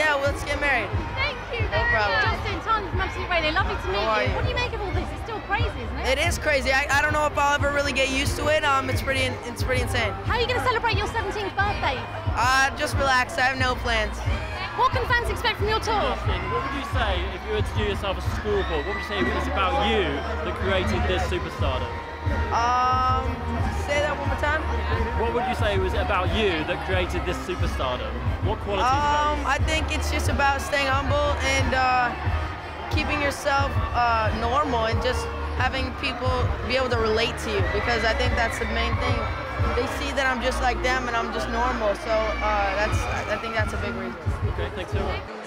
Yeah, well, let's get married. Thank you. No problem. Justin, Tanya from Absolute Radio. Lovely to meet you. What do you make of all this? It's still crazy, isn't it? It is crazy. I don't know if I'll ever really get used to it. It's pretty insane. How are you going to celebrate your 17th birthday? Just relax. I have no plans. What can fans expect from your tour? Justin, what would you say if you were to do yourself a scoreboard? What would you say it's about you that created this superstardom? Say that one more time. What would you say was about you that created this superstardom? What qualities? I think it's just about staying humble and keeping yourself normal and just having people be able to relate to you, because I think that's the main thing. They see that I'm just like them and I'm just normal, so I think that's a big reason. Okay, thanks so much.